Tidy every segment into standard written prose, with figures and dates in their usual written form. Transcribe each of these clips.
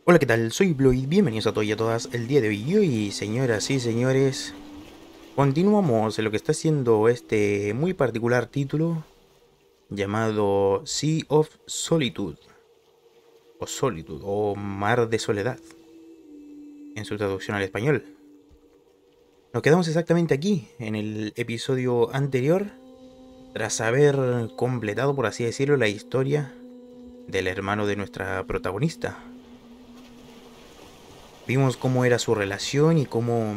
Hola, ¿qué tal? Soy Bloid, bienvenidos a todos y a todas el día de hoy. Y señoras y señores, continuamos en lo que está siendo este muy particular título llamado Sea of Solitude, o Solitude, o Mar de Soledad, en su traducción al español. Nos quedamos exactamente aquí, en el episodio anterior, tras haber completado, por así decirlo, la historia del hermano de nuestra protagonista. Vimos cómo era su relación y cómo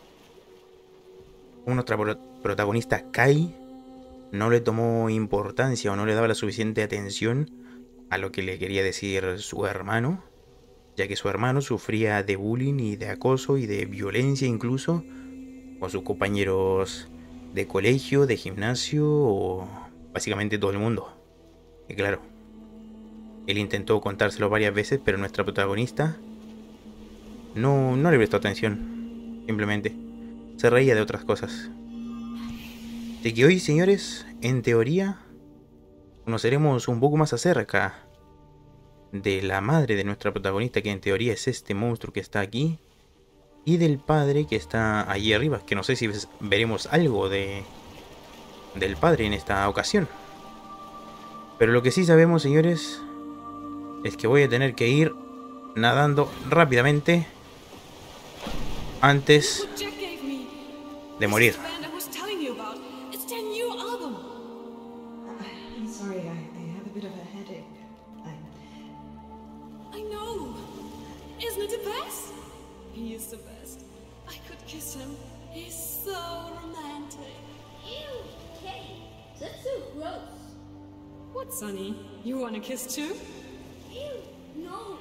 nuestra protagonista Kai no le tomó importancia o no le daba la suficiente atención a lo que le quería decir su hermano, ya que su hermano sufría de bullying y de acoso y de violencia incluso con sus compañeros de colegio, de gimnasio o básicamente todo el mundo. Y claro, él intentó contárselo varias veces, pero nuestra protagonista no le prestó atención. Simplemente se reía de otras cosas. Así que hoy, señores, en teoría, conoceremos un poco más acerca de la madre de nuestra protagonista, que en teoría es este monstruo que está aquí, y del padre que está allí arriba, que no sé si veremos algo del padre en esta ocasión. Pero lo que sí sabemos, señores, es que voy a tener que ir nadando rápidamente Look antes what Jack gave me. de This is morir. the band I was telling you about. It's their new album. I'm sorry, I have a bit of a headache. I know. Isn't it the best? He is the best. I could kiss him. He's so romantic. Ew, Kate, that's so gross. What, Sonny? You want a kiss too? Ew, no.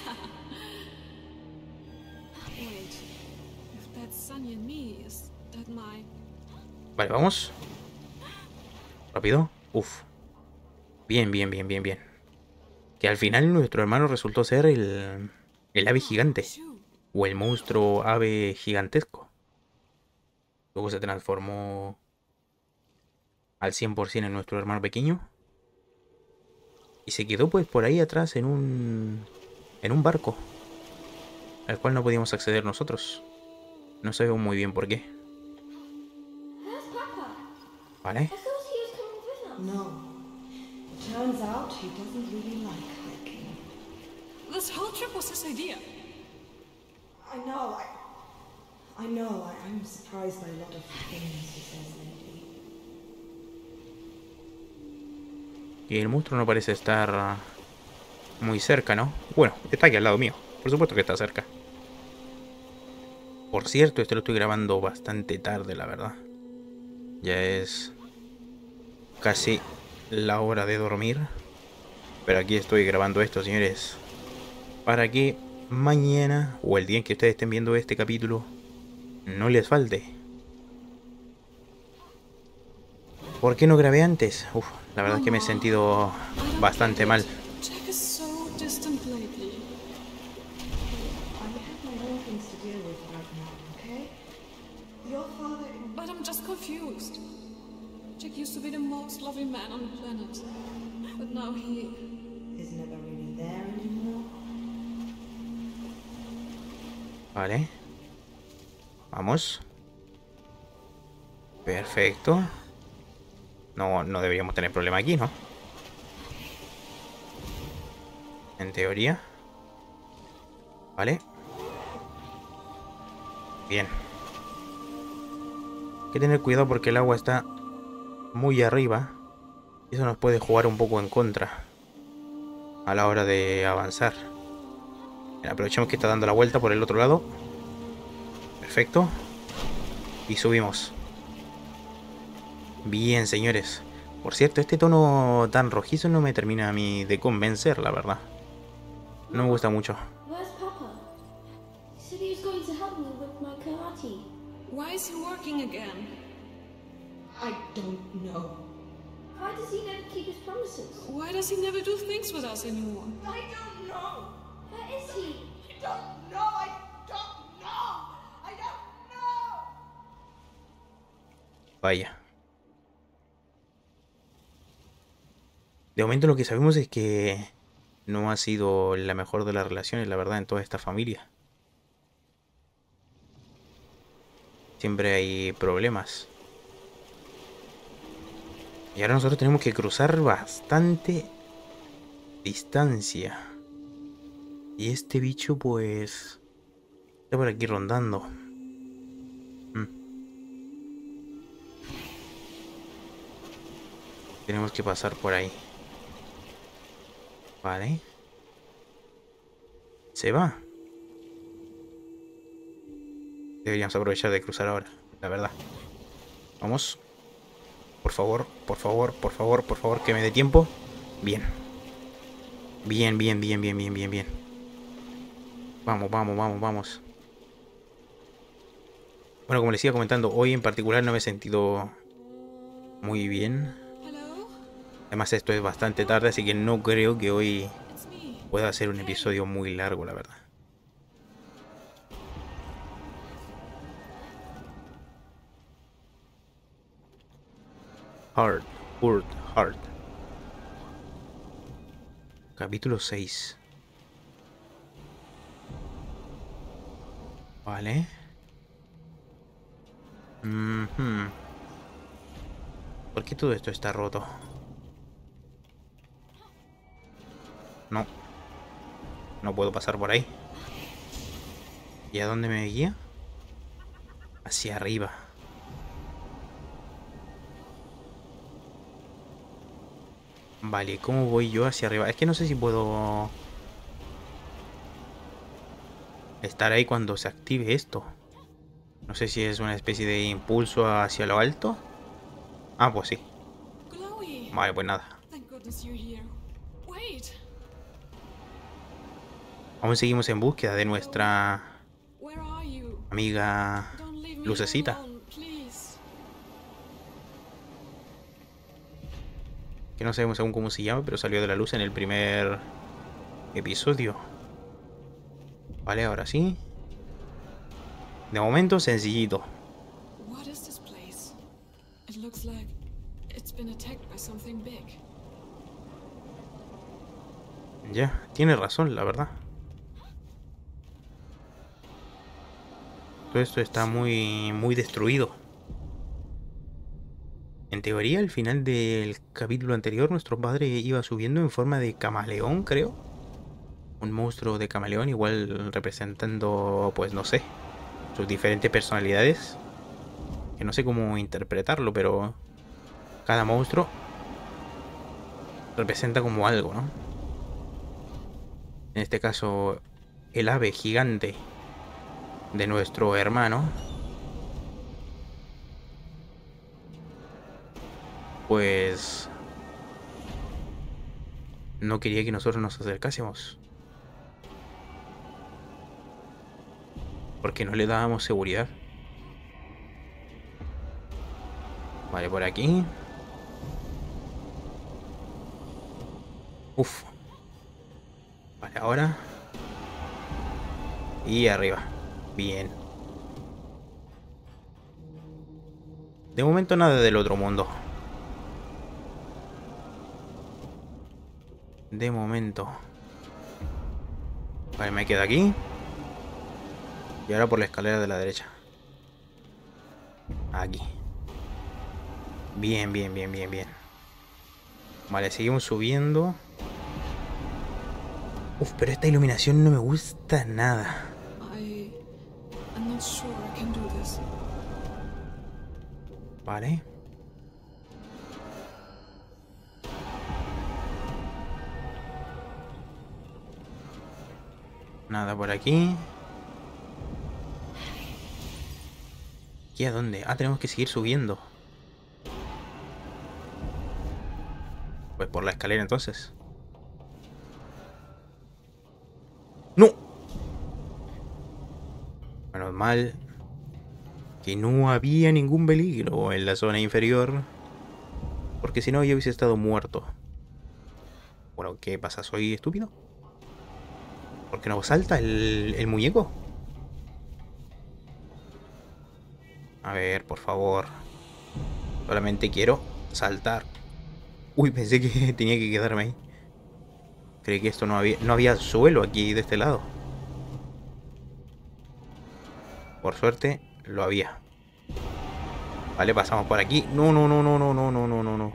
Wait. If that's Sonny and me, is that my... Vale, vamos. Rápido. Uf. Bien, bien, bien, bien, bien. Que al final nuestro hermano resultó ser el ave gigante. Shoo. O el monstruo ave gigantesco. Luego se transformó al 100% en nuestro hermano pequeño. Y se quedó pues por ahí atrás en un barco. Al cual no podíamos acceder nosotros. No sabemos muy bien por qué. Where's Papa? ¿Vale? I thought he was coming with us. No. It turns out he doesn't really like hiking. This whole trip was his idea. I know, I'm surprised by a lot of things he says lately. Y el monstruo no parece estar muy cerca, ¿no? Bueno, está aquí al lado mío. Por supuesto que está cerca. Por cierto, esto lo estoy grabando bastante tarde, la verdad. Ya es casi la hora de dormir. Pero aquí estoy grabando esto, señores, para que mañana o el día en que ustedes estén viendo este capítulo no les falte. ¿Por qué no grabé antes? Uf, la verdad es que me he sentido I don't bastante get mal. it. Jack is so distant lately. I have my own things to deal with right now, okay? Your father... But I'm just confused. Jack used to be the most loving man on the planet. But now he... is never really there anymore. Vale. Vamos. Perfecto. No deberíamos tener problema aquí, ¿no? En teoría. Vale. Bien. Hay que tener cuidado porque el agua está muy arriba. Y eso nos puede jugar un poco en contra a la hora de avanzar. Bien, aprovechemos que está dando la vuelta por el otro lado. Perfecto. Y subimos. Bien, señores. Por cierto, este tono tan rojizo no me termina a mí de convencer, la verdad. No me gusta mucho. Where's Papa? He said he was going to help me with my karate. Why is he working again? I don't know. Why does he never keep his promises? Why does he never do things with us anymore? I don't know! Where is he? I don't know! I don't know! I don't know! Vaya. De momento lo que sabemos es que no ha sido la mejor de las relaciones, la verdad, en toda esta familia. Siempre hay problemas. Y ahora nosotros tenemos que cruzar bastante distancia. Y este bicho pues está por aquí rondando. Tenemos que pasar por ahí. Vale. Se va. Deberíamos aprovechar de cruzar ahora, la verdad. Vamos. Por favor, por favor, por favor, por favor, que me dé tiempo. Bien. Bien, bien, bien, bien, bien, bien, bien. Vamos, vamos, vamos, vamos. Bueno, como les iba comentando, hoy en particular no me he sentido muy bien. Hello? Además esto es bastante tarde, así que no creo que hoy It's me. pueda ser un episodio muy largo, la verdad. Hurt, Hurt, Hurt. Capítulo 6. Vale. ¿Por qué todo esto está roto? No. No puedo pasar por ahí. ¿Y a dónde me guía? Hacia arriba. Vale, ¿cómo voy yo hacia arriba? Es que no sé si puedo estar ahí cuando se active esto. No sé si es una especie de impulso hacia lo alto. Ah, pues sí. Chloe! Vale, pues nada. Thank goodness you're here. Wait! Aún seguimos en búsqueda de nuestra Where are you? amiga Don't leave me Lucecita. alone, please. Que no sabemos aún cómo se llama, pero salió de la luz en el primer episodio. Vale, ahora sí. De momento, sencillito. What is this place? It looks like it's been attacked by something big. Ya, tiene razón, la verdad. Todo esto está muy destruido. En teoría, al final del capítulo anterior, nuestro padre iba subiendo en forma de camaleón, creo. Un monstruo de camaleón, igual representando, pues no sé, sus diferentes personalidades. Que no sé cómo interpretarlo, pero cada monstruo representa como algo, ¿no? En este caso, el ave gigante de nuestro hermano, pues no quería que nosotros nos acercásemos, porque no le dábamos seguridad. Vale, por aquí. Uf. Vale, ahora. Y arriba. Bien. De momento nada del otro mundo. De momento. Vale, me quedo aquí. Y ahora por la escalera de la derecha. Aquí. Bien, bien, bien, bien, bien. Vale, seguimos subiendo. Uf, pero esta iluminación no me gusta nada. I'm not sure I can do this. Vale. Nada por aquí. ¿Y a dónde? Ah, tenemos que seguir subiendo. Pues por la escalera entonces. ¡No! Menos mal que no había ningún peligro en la zona inferior. Porque si no, yo hubiese estado muerto. Bueno, ¿qué pasa? ¿Soy estúpido? ¿Por qué no salta el muñeco? A ver, por favor. Solamente quiero saltar. Uy, pensé que tenía que quedarme ahí. Creí que esto no había suelo aquí de este lado. Por suerte, lo había. Vale, pasamos por aquí. No, no, no, no, no, no, no, no, no, no.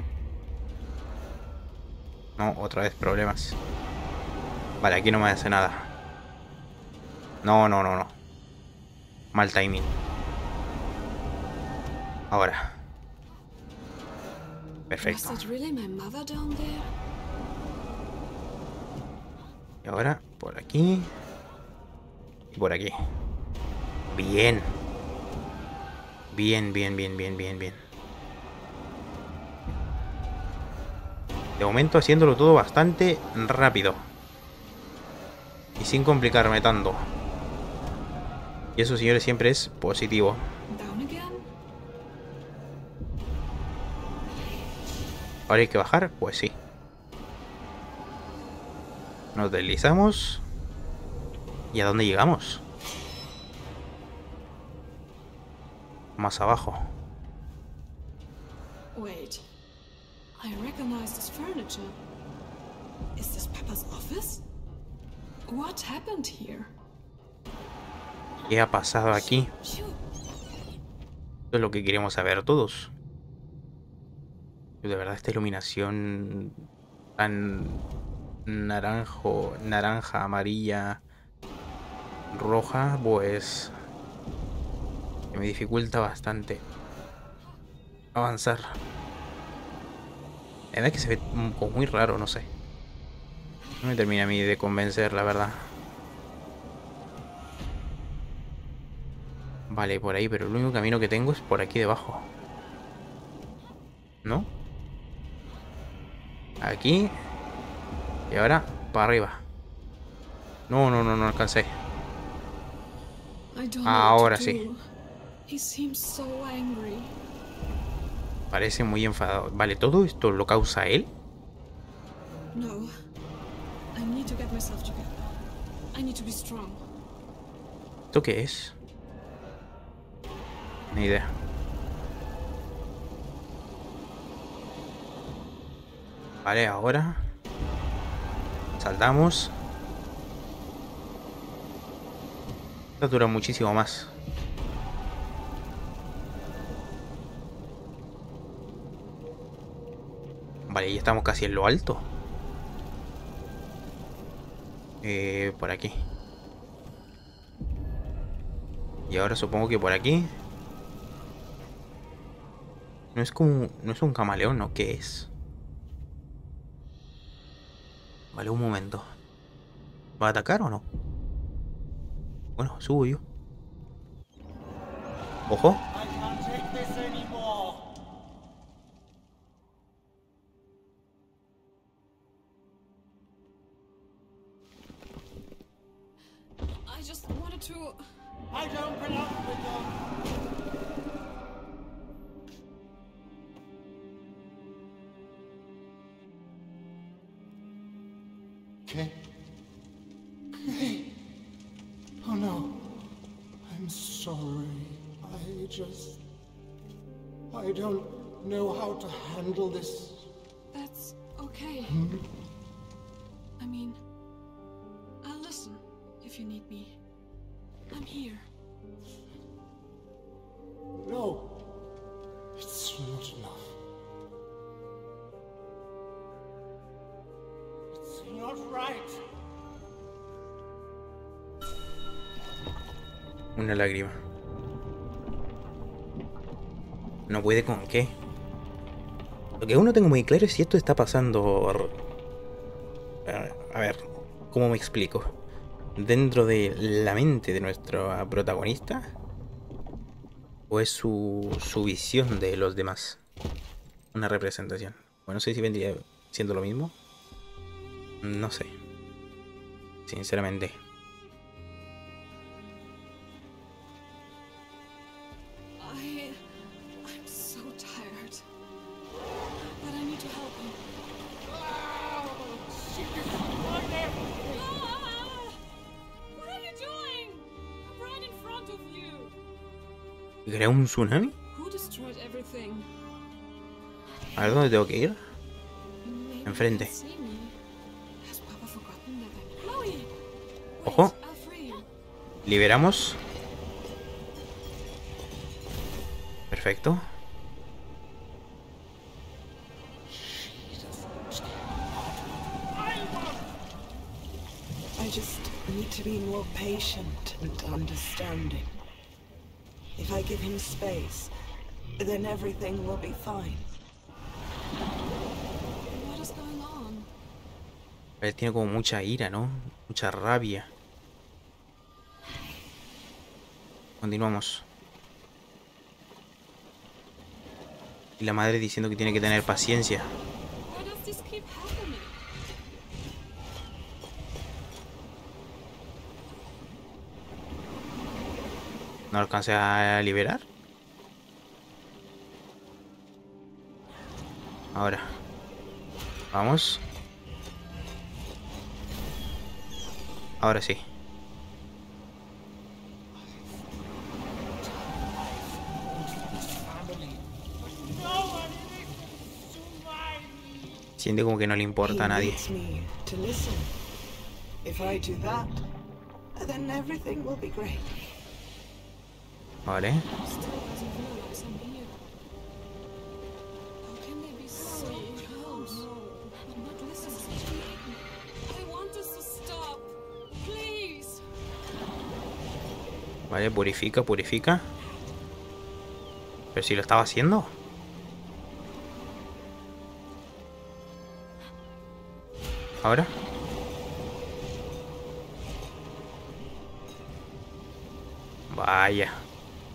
No, otra vez problemas. Vale, aquí no me hace nada. No, no, no, no. Mal timing. Ahora. Perfecto. Was that really my mother down there? Y ahora, por aquí. Y por aquí. Bien. Bien, bien, bien, bien, bien, bien. De momento haciéndolo todo bastante rápido. Y sin complicarme tanto. Y eso, señores, siempre es positivo. Down again? Ahora hay que bajar, pues sí. Nos deslizamos. ¿Y a dónde llegamos? Más abajo. Wait. I recognize this furniture. Is this Peppa's office? What happened here? ¿Qué ha pasado aquí? Phew. Esto es lo que queremos saber todos. De verdad, esta iluminación tan naranja, amarilla, roja, pues que me dificulta bastante avanzar. La verdad es que se ve como muy raro, no sé. No me termina a mí de convencer, la verdad. Vale, por ahí, pero el único camino que tengo es por aquí debajo. ¿No? Aquí. Y ahora, para arriba. No, no, no, no alcancé. I don't know Ahora what to sí. do. He seems so angry. Parece muy enfadado. Vale, ¿todo esto lo causa él? No. I need to get myself together. I need to be strong. ¿Esto qué es? Ni idea. Vale, ahora saltamos. Esto dura muchísimo más. Vale, ya estamos casi en lo alto. Por aquí. Y ahora supongo que por aquí. No es como... No es un camaleón, ¿no? ¿Qué es? Vale, un momento. ¿Va a atacar o no? Bueno, subo yo. ¡Ojo! I can't take this anymore. I just wanted to... I don't belong with them. Kay? Kay? Oh no. I'm sorry. I don't know how to handle this. That's okay. I mean, I'll listen if you need me. I'm here. No. It's not enough. It's not right. Una lágrima. ¿No puede con qué? Lo que aún no tengo muy claro es si esto está pasando... A ver, ¿cómo me explico? ¿Dentro de la mente de nuestro protagonista? ¿O es su visión de los demás? Una representación. Bueno, no sé si vendría siendo lo mismo. No sé. Sinceramente. I'm so tired. But I need to help him. What are you doing? I'm right in front of you. ¿Crea un tsunami? Who destroyed everything? A ver, ¿dónde tengo que ir? Maybe Enfrente. he can't see me. Has Papa forgotten Liberamos. Perfecto. I just need to be more patient and understanding. If I give him space, then everything will be fine. What is going on? Él tiene como mucha ira, ¿no? Mucha rabia. Continuamos. Y la madre diciendo que tiene que tener paciencia. Why does this keep happening? ¿No alcancé a liberar? Ahora. Vamos. Ahora sí. Siente como que no le importa a nadie. He needs me to listen. If I do that, then everything will be great. Vale. Still doesn't realize I'm here. How can they be so close? But not listen to me. I want this to stop. Please. Vale, purifica, purifica. Pero si lo estaba haciendo. Ahora. Vaya.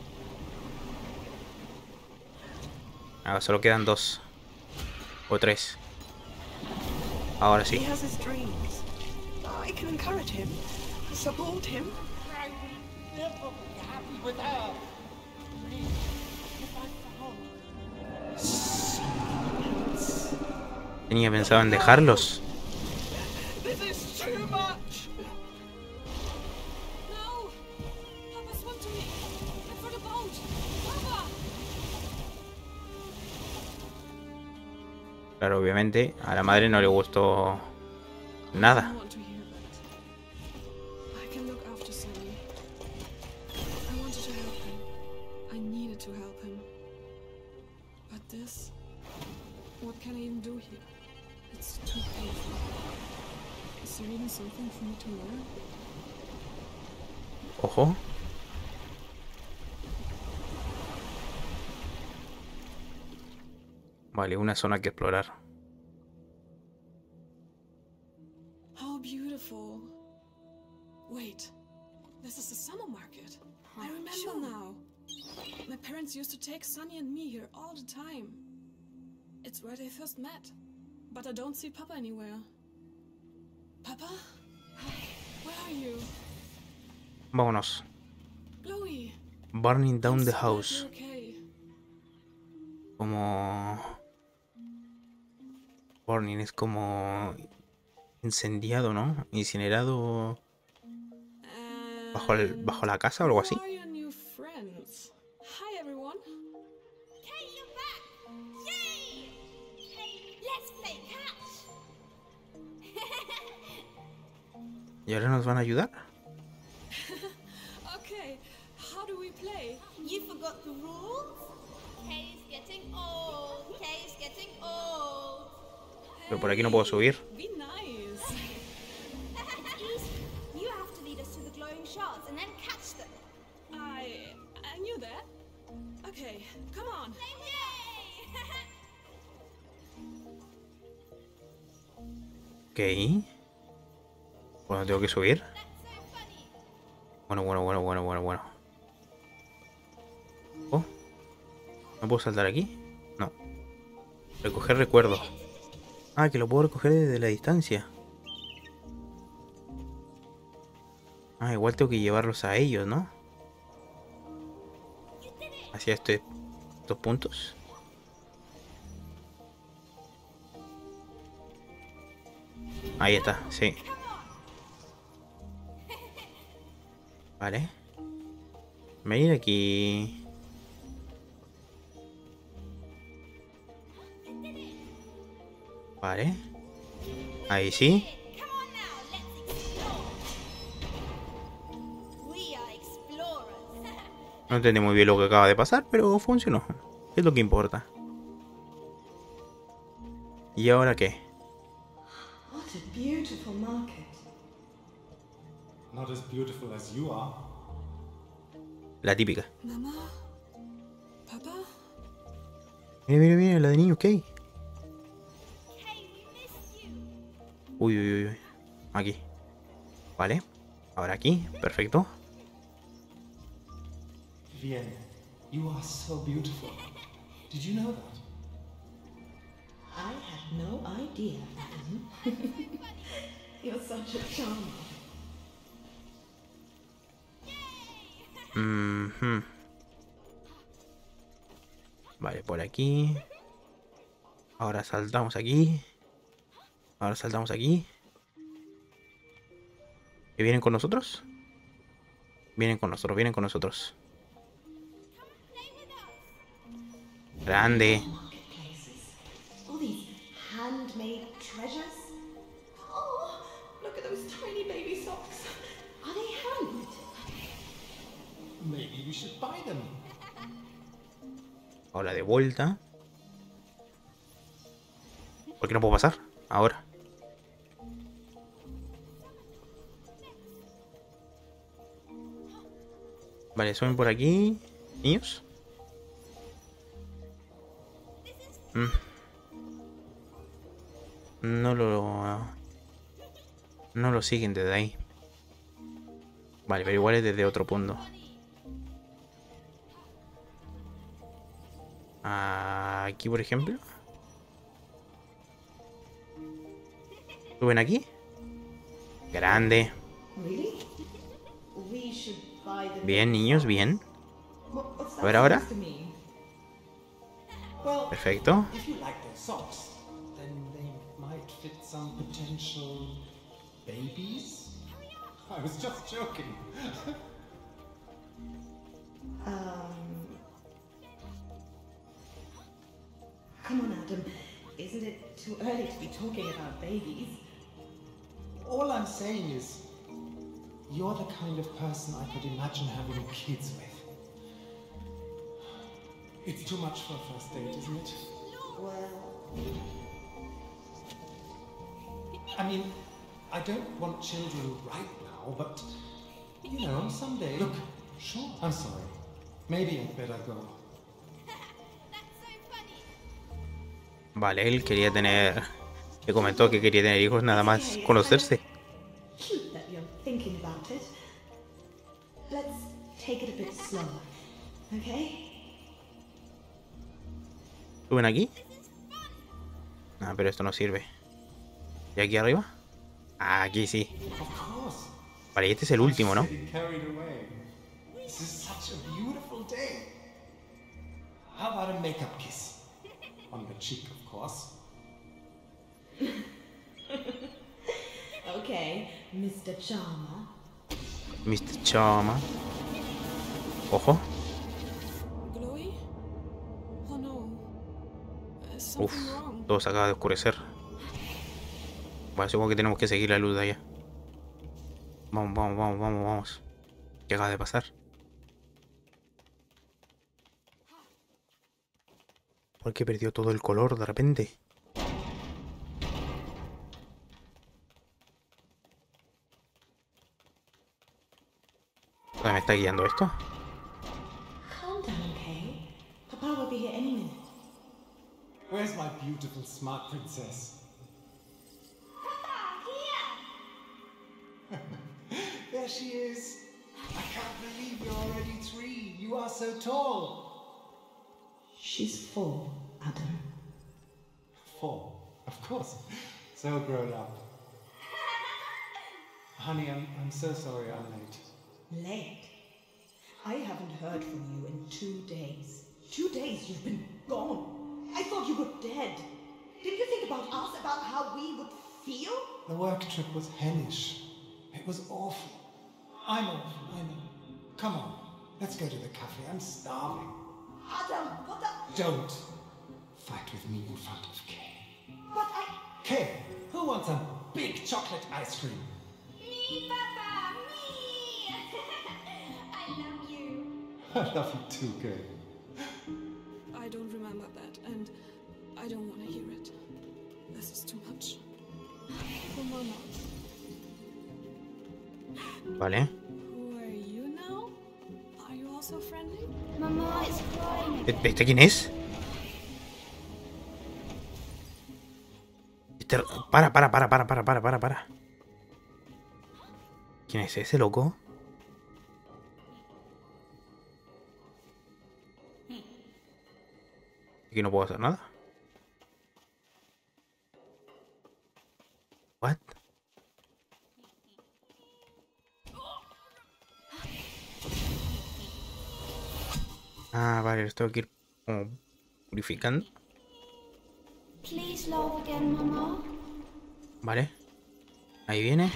Ahora solo quedan 2. O 3. Ahora He sí. has his dreams. I can encourage him, support him. I will never be happy with her. Please, if I found Tenía pensado en dejarlos. This is too much. No. Papa, swim to me. And for the boat. Papa. Claro, obviamente a la madre no le gustó nada. I want to hear that. I can look after Sonny. I wanted to help him. I needed to help him. But this... What can I even do here? It's too painful. Is there even something for me to learn? Ojo. Vale, una zona que explorar. How beautiful. Wait. This is the summer market. I remember now. My parents used to take Sonny and me here all the time. It's where they first met. But I don't see Papa anywhere. Papa? Where are you? Vámonos. Chloe. Burning down I'm the so glad house. you're okay. Como... Burning es como... Incendiado, ¿no? Incinerado... bajo la casa o algo así. Who are your new friends? Hi, everyone. Kate, you're back! Yay! Kate, let's play catch! ¿Y ahora nos van a ayudar? Okay, how do we play? You forgot the rules? Kay's getting old. Kay's getting old. Pero por aquí no puedo subir. Be nice. It's easy. You have to lead us to the glowing shards and then catch them. I knew that. Okay, come on. Ok. Bueno, tengo que subir. That's so funny. Bueno. Oh. ¿No puedo saltar aquí? No. Recoger recuerdo. Ah, que lo puedo recoger desde la distancia. Ah, igual tengo que llevarlos a ellos, ¿no? Hacia estos puntos. Ahí está, sí. Vale. Venir aquí. Vale. Ahí sí. Come on now, let's explore. We are No entendí muy bien lo que acaba de pasar, pero funcionó. Es lo que importa. ¿Y ahora qué? What a beautiful market. Not as beautiful as you are. La típica. Mama? Papa? Mira, mira, mira, la de niños, ¿qué hay? Kay, we missed you. Uy, uy, uy, uy. Aquí. Vale. Ahora aquí. Perfecto. Vivienne, you are so beautiful. Did you know that? I had no idea, Adam. You're such a charmer. Mhm. Vale, por aquí. Ahora saltamos aquí. Ahora saltamos aquí. ¿Que vienen con nosotros? Vienen con nosotros, vienen con nosotros. Grande. Marketplaces. All these handmade treasures. Oh, look at those tiny baby socks. Are they hand? Maybe we should buy them. Ahora de vuelta. ¿Por qué no puedo pasar? Ahora. Vale, suben por aquí. Niños. No lo siguen desde ahí. Vale, pero igual es desde otro punto. Aquí, por ejemplo. ¿Suben aquí? Grande. Really? We should buy them. Bien, niños, bien. What's that A ver ahora. supposed to mean? Well, Perfecto. if you like their socks, then they might fit some potential babies. I was just joking. Come on, Adam. Isn't it too early to be talking about babies? All I'm saying is, you're the kind of person I could imagine having kids with. It's too much for a first date, isn't it? Well, I mean, I don't want children right now, but, you know, someday. Look, sure, I'm sorry. Maybe I'd better go. That's so funny. Vale, él quería tener... Le comentó que quería tener hijos nada más conocerse. cute that you're thinking about it. Let's take it a bit slower, okay? ¿Suben aquí? Ah, pero esto no sirve. ¿Y aquí arriba? Ah, aquí sí. Of course. Vale, y este es el último, ¿no? Getting carried away. This is such a beautiful day. How about a makeup kiss? On the cheek, of course. Okay, Mr. Charmer. Mr. Chama. Ojo. Chloe? Oh no. Is something Uf, wrong? todo se acaba de oscurecer. Bueno, supongo que tenemos que seguir la luz de allá. Vamos, vamos, vamos, vamos, vamos. ¿Qué acaba de pasar? ¿Por qué perdió todo el color de repente? ¿Dónde me está guiando esto? Calm down, Kay. Papa will be here any minute. Where's my beautiful smart princess? There she is. I can't believe you're already 3. You are so tall. She's 4, Adam. 4, of course. So grown up. Honey, I'm so sorry I'm late. Late? I haven't heard from you in 2 days. 2 days you've been gone. I thought you were dead. Did you think about us, about how we would feel? The work trip was hellish. It was awful. I'm awful, I know. Come on, let's go to the cafe. I'm starving. Adam, what the... Don't fight with me in front of Kay. But I... Kay, who wants a big chocolate ice cream? Me, Papa, me! I love you. I love you too, Kay. I don't remember that, and I don't want to hear it. This is too much. For Mama. Vale. Who are you now? Are you also friendly? Mama is crying. ¿Este quién es? Para. ¿Quién es ese loco? Aquí no puedo hacer nada. What? Ah, vale, lo tengo que ir como purificando. Please love again, Mama. Vale. Ahí viene.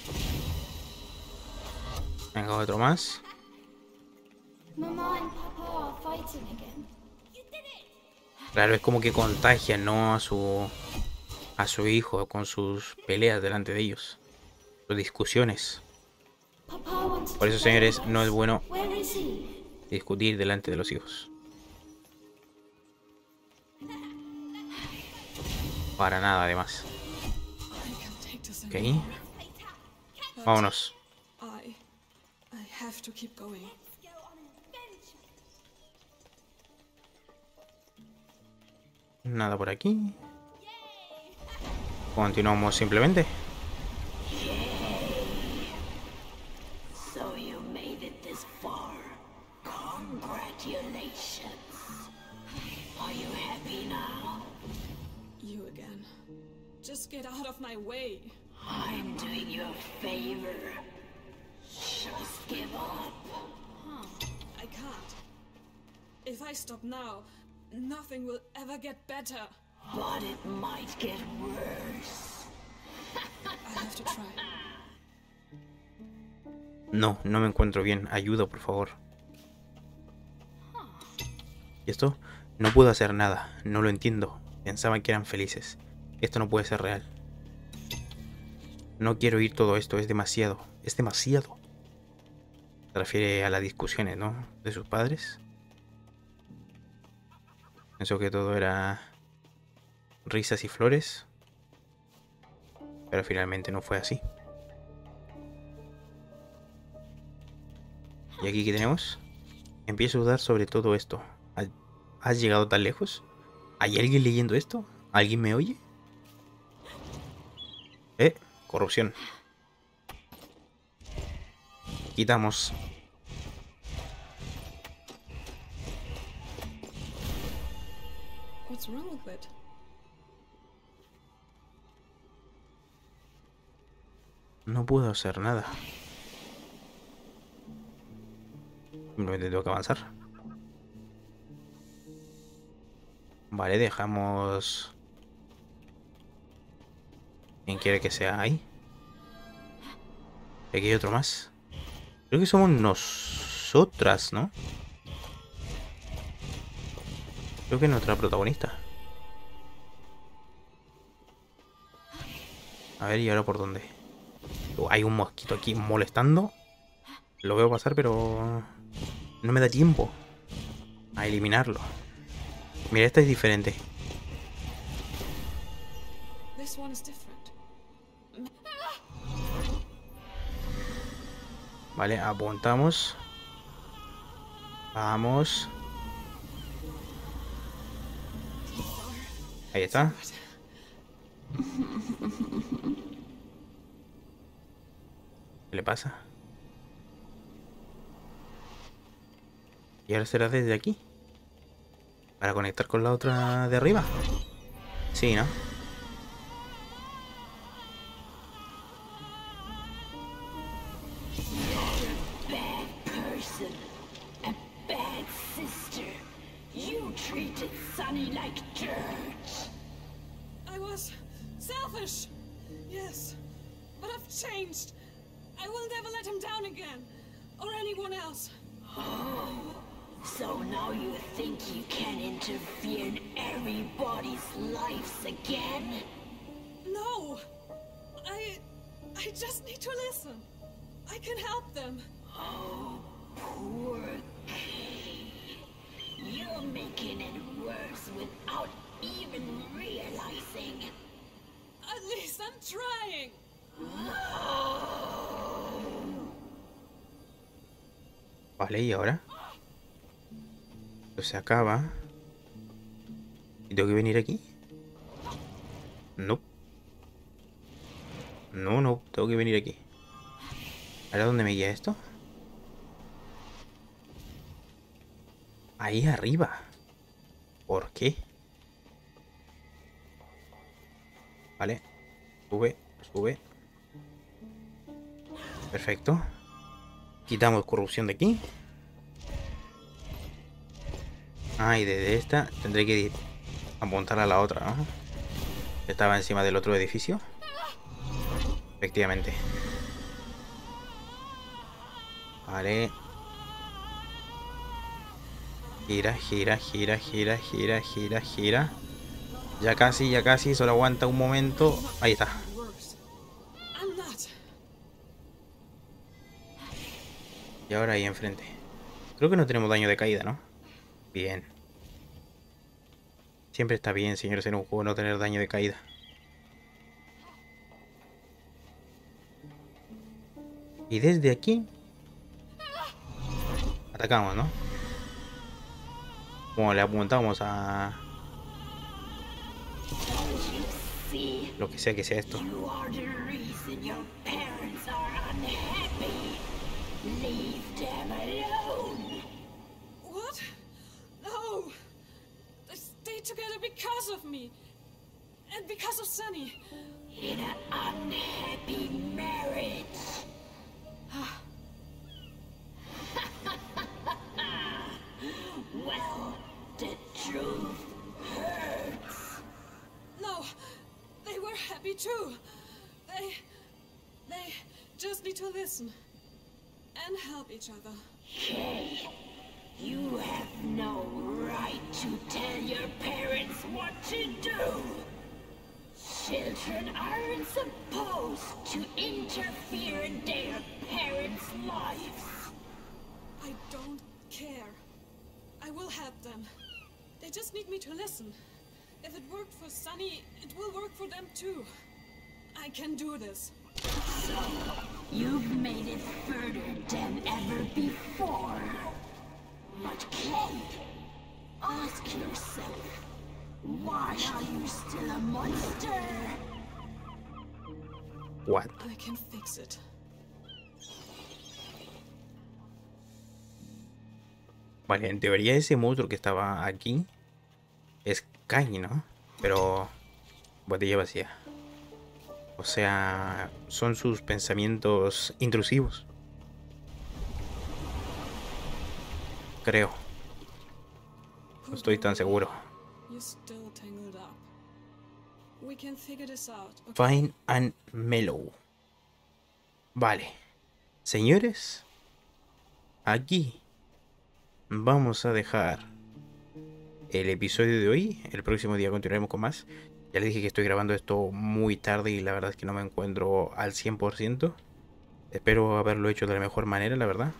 Venga, otro más. Mama and Papa are fighting again. Claro, es como que contagian, ¿no? A su hijo con sus peleas delante de ellos. Sus discusiones. Papa wants to Por eso, play señores, with no us. es bueno Where is he? discutir delante de los hijos. Para nada, además. I can't take this Ok. anymore. Vámonos. I have to keep going. Let's go on an adventure. Nada por aquí. Continuamos simplemente. So you made it this far. Congratulations. Are you happy now? You again. Just get out of my way. I'm doing you a favor. Just give up. I can't. If I stop now, nothing will ever get better. But it might get worse. I have to try. No, no me encuentro bien. Ayuda, por favor. ¿Y esto? No puedo hacer nada. No lo entiendo. Pensaban que eran felices. Esto no puede ser real. No quiero oír todo esto. Es demasiado. Es demasiado. Se refiere a las discusiones, ¿no? De sus padres. Pensó que todo era risas y flores. Pero finalmente no fue así. ¿Y aquí qué tenemos? Empiezo a dudar sobre todo esto. ¿Has llegado tan lejos? ¿Hay alguien leyendo esto? ¿Alguien me oye? Corrupción. Quitamos. What's wrong with it? No puedo hacer nada. Simplemente tengo que avanzar. Vale, dejamos... ¿Quién quiere que sea ahí? Aquí hay otro más. Creo que somos nosotras, ¿no? Creo que es nuestra protagonista. A ver, ¿y ahora por dónde? Hay un mosquito aquí molestando. Lo veo pasar, pero... no me da tiempo a eliminarlo. Mira, esta es diferente. This one is different. Vale, apuntamos. Vamos. Ahí está. ¿Qué le pasa? ¿Y ahora será desde aquí? ¿Para conectar con la otra de arriba? Sí, ¿no? Bad person. A bad sister. You treated Sunny like dirt. I was selfish. Yes, but I've changed. I will never let him down again, or anyone else. So now you think you can interfere in everybody's lives again? No, I just need to listen. I can help them. Oh, poor kid. Vale, y ahora esto se acaba. ¿Y tengo que venir aquí? No. No, tengo que venir aquí. ¿Ahora dónde me guía esto? Ahí arriba. ¿Por qué? Vale. Sube. Perfecto. Quitamos corrupción de aquí. Ah, y desde esta tendré que apuntar a la otra, ¿no? Estaba encima del otro edificio. Efectivamente. Vale. Gira. Ya casi, solo aguanta un momento. Ahí está. Worse. I'm not. Y ahora ahí enfrente. Creo que no tenemos daño de caída, ¿no? Bien. Siempre está bien, señores, en un juego no tener daño de caída. Y desde aquí atacamos, ¿no? Como le apuntamos a lo que sea esto. You are the reason your parents are unhappy. Leave them alone. What? No! They stayed together because of me. And because of Sunny. In an unhappy marriage. Well, the truth hurts. No! They were happy too. They just need to listen. And help each other. Kay, you have no right to tell your parents what to do. Children aren't supposed to interfere in their parents' lives. I don't care. I will help them. They just need me to listen. If it worked for Sunny, it will work for them too. I can do this. So, you've made it further than ever before. But Kay, ask yourself, why are you still a monster? What? I can fix it. Vale, en teoría ese monstruo que estaba aquí es Kai, ¿no? Pero botella vacía. O sea, son sus pensamientos intrusivos. Creo. No estoy tan seguro. You're still tangled up. We can figure this out. Okay? Fine and mellow. Vale. Señores, aquí vamos a dejar el episodio de hoy. El próximo día continuaremos con más. Ya les dije que estoy grabando esto muy tarde y la verdad es que no me encuentro al 100%. Espero haberlo hecho de la mejor manera, la verdad.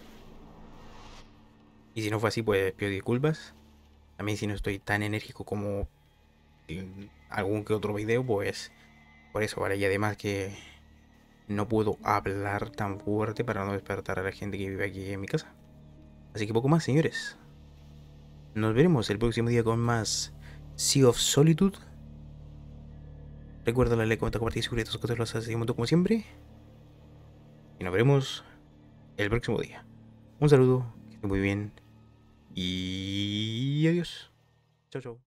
Y si no fue así, pues pido disculpas. También si no estoy tan enérgico como en algún que otro video, pues por eso, ¿vale? Y además que no puedo hablar tan fuerte para no despertar a la gente que vive aquí en mi casa. Así que poco más, señores. Nos veremos el próximo día con más Sea of Solitude. Recuerda darle like, comentar, compartir, suscribirte, tus cosas los hacemos como siempre. Y nos veremos el próximo día. Un saludo, que estén muy bien. Y adiós. Chao, chao.